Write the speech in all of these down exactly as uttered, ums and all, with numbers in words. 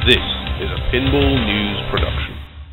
This is a Pinball News production.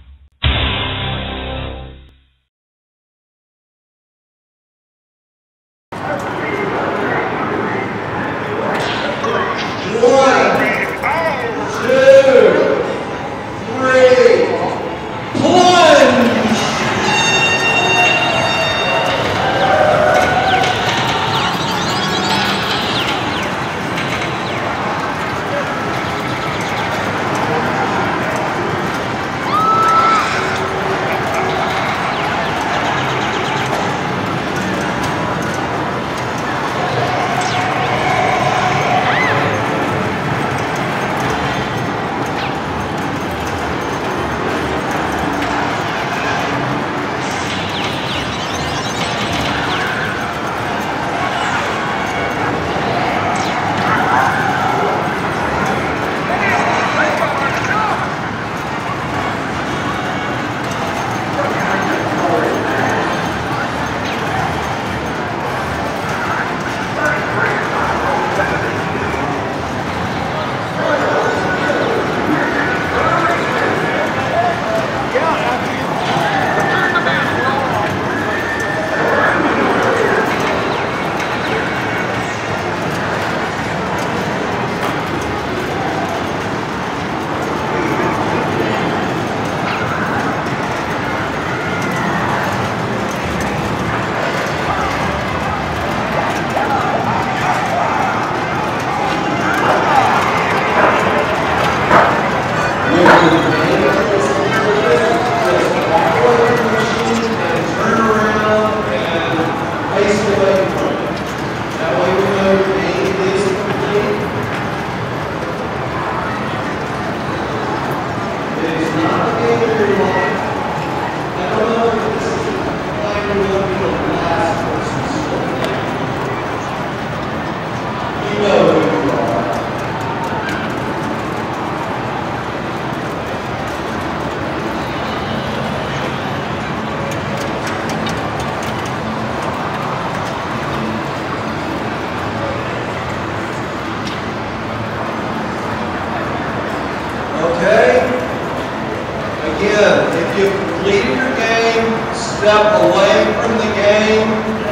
If you've completed your game, step away from the game.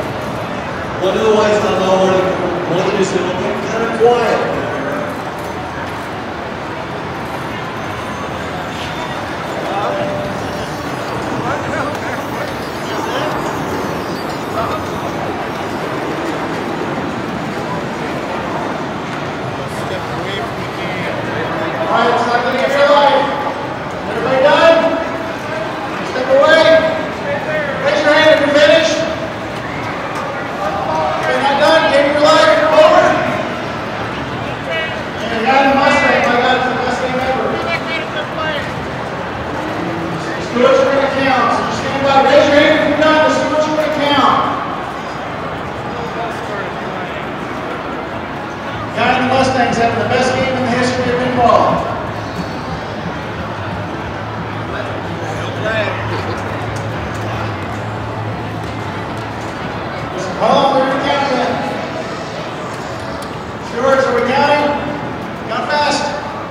One of the ways I know where to complete is it'll get kind of quiet. Having the best game in the history of pinball. How long are we counting in? Stewards, are we counting? Count fast.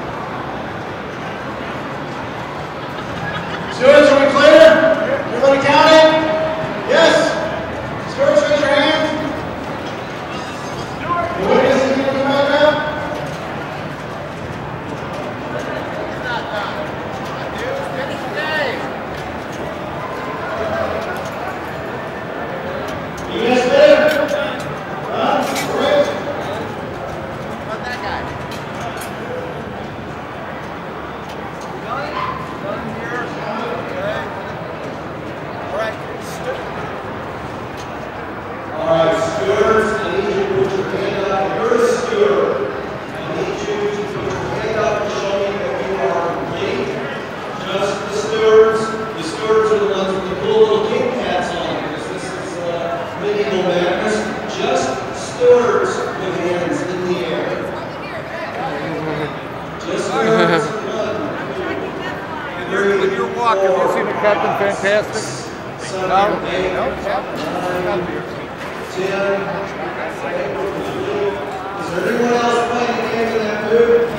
Stewards, are we clear? Everybody counting? Yes. Stewards, raise your hands. The witness is going to come back up. When you're walking, have you seen the Captain Fantastic? No? No, Captain. Is there anyone else playing the game in that booth?